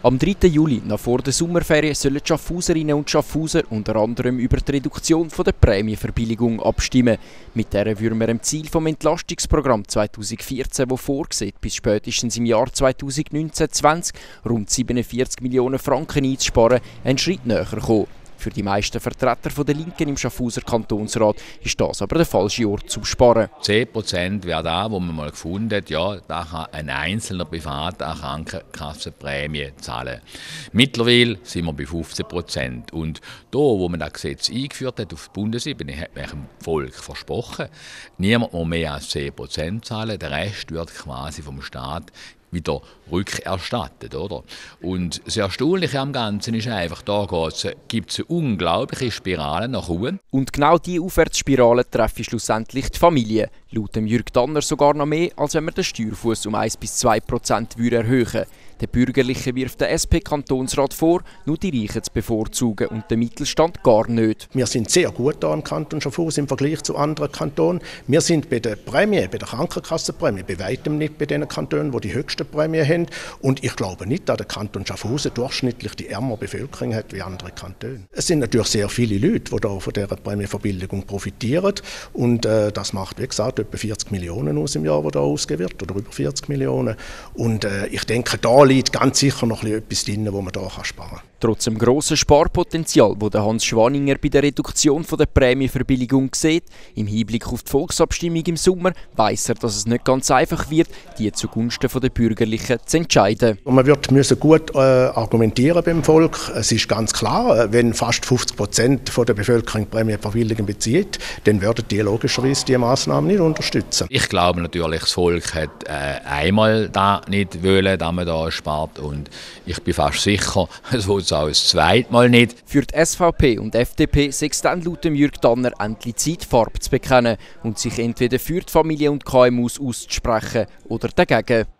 Am 3. Juli, noch vor der Sommerferien, sollen die Schaffhauserinnen und Schaffhauser unter anderem über die Reduktion der Prämienverbilligung abstimmen. Mit der würden wir dem Ziel vom Entlastungsprogramm 2014, das vorsieht, bis spätestens im Jahr 2019-20 rund 47 Millionen Franken einzusparen, einen Schritt näher kommen. Für die meisten Vertreter der Linken im Schaffhauser Kantonsrat ist das aber der falsche Ort zum Sparen. 10% wäre da, wo man mal gefunden hat, ja, da kann ein einzelner Privat eine Krankenkassenprämie zahlen. Mittlerweile sind wir bei 15%. Und da, wo man das Gesetz eingeführt hat auf Bundesebene, hat man dem Volk versprochen, niemand muss mehr als 10% zahlen, der Rest wird quasi vom Staat wieder rückerstattet, oder? Und das Erstaunliche am Ganzen ist einfach, da gibt es eine unglaubliche Spirale nach oben. Und genau diese Aufwärtsspirale treffen schlussendlich die Familie. Laut Jürg Danner sogar noch mehr, als wenn man den Steuerfuss um 1–2% erhöhen würde. Der Bürgerliche wirft der SP-Kantonsrat vor, nur die Reichen zu bevorzugen und den Mittelstand gar nicht. Wir sind sehr gut hier im Kanton Schaffhausen im Vergleich zu anderen Kantonen. Wir sind bei der Prämie, bei der Krankenkassenprämie, bei weitem nicht bei den Kantonen, die die höchste Prämie haben. Und ich glaube nicht, dass der Kanton Schaffhausen durchschnittlich die ärmere Bevölkerung hat wie andere Kantone. Es sind natürlich sehr viele Leute, die da von dieser Prämieverbilligung profitieren. Und das macht, wie gesagt, etwa 40 Millionen aus im Jahr, die da ausgegeben wird, oder über 40 Millionen. Und ich denke, da liegt ganz sicher noch etwas drin, wo man da sparen kann. Trotz dem grossen Sparpotenzial, das Hans Schwaninger bei der Reduktion der Prämienverbilligung sieht, im Hinblick auf die Volksabstimmung im Sommer, weiss er, dass es nicht ganz einfach wird, die zugunsten der Bürgerlichen zu entscheiden. Man wird gut argumentieren beim Volk. Es ist ganz klar, wenn fast 50% der Bevölkerung Prämienverbilligung bezieht, dann würden die logischerweise diese Massnahmen nicht unterstützen. Ich glaube natürlich, das Volk hat einmal da nicht wollen, dass man da spart, und ich bin fast sicher, es will es auch das zweite Mal nicht. Für die SVP und FDP sei es dann laut Jürg Danner endlich Zeit, Farbe zu bekennen und sich entweder für die Familie und KMUs auszusprechen oder dagegen.